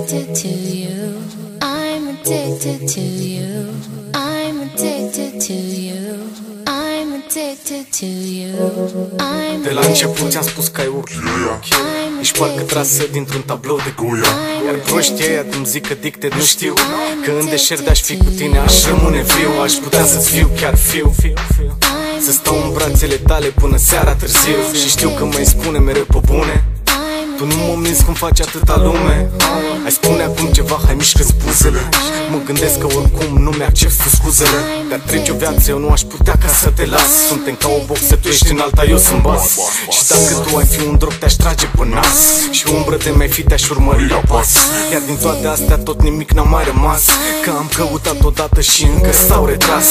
addicted to you. I'm addicted to you. I'm addicted to you. I'm addicted to you. De la început ți-am spus că ai ochi. Ești parcă trasă dintr-un tablou de goia. Iar proștii aia îmi zic addicted, nu știu că în deșert de-aș fi cu tine aș rămâne viu. Aș putea să-ți fiu chiar fiu, să stau în brațele tale până seara târziu. Și știu că mai spune mereu pe bune. Tu nu mă minți cum faci atâta lume. Ai spune acum ceva, hai mișcă-ți buzele. Mă gândesc că oricum nu mi-accept tu scuzele. Dar trece o viață, eu nu aș putea ca să te las. Suntem ca o boxă, tu ești în alta, eu sunt bas. Și dacă tu ai fi un drog, te-aș trage pe nas. Și umbră de mai fi, te-aș urmări la pas. Iar din toate astea tot nimic n-a mai rămas. Că am căutat odată și încă stau retras.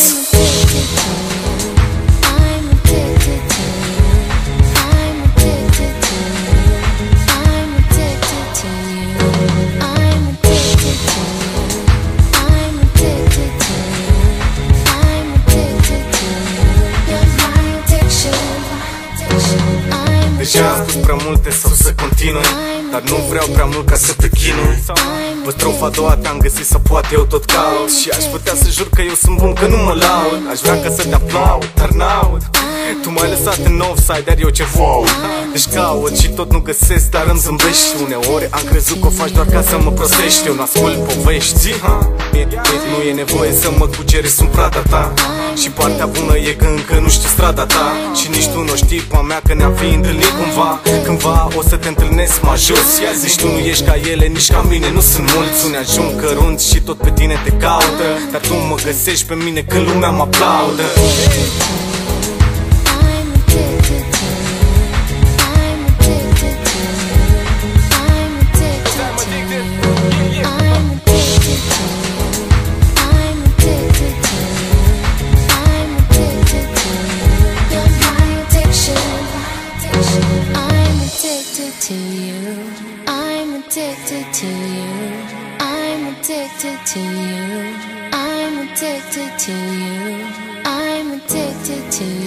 Deja am spus prea multe sau să continui, dar nu vreau prea mult ca să te chinui. Pe strofa a doua te-am găsit sau poate eu tot caut. Și aș putea să jur că eu sunt bun, că nu mă laud. Aș vrea ca să te aplaud, dar n-aud. Tu m-ai lăsat în offside, dar eu ce wow. Deci caut și tot nu găsesc, dar îmi zâmbești. Uneori am crezut că o faci doar ca să mă prostești. Eu n-ascult povești, nu e nevoie să mă cuceri, sunt prada ta. Și partea bună e că încă nu știu strada ta. Și nici tu nu știi, pa mea, că ne-am fi întâlnit cumva. Cândva o să te întâlnesc, mă ajuți. Nici tu nu ești ca ele, nici ca mine, nu sunt mulți. Unii ajung cărunți și tot pe tine te caută. Dar tu mă găsești pe mine când lumea mă aplaudă. I'm addicted to you. I'm addicted to you. I'm addicted to you. I'm addicted to you.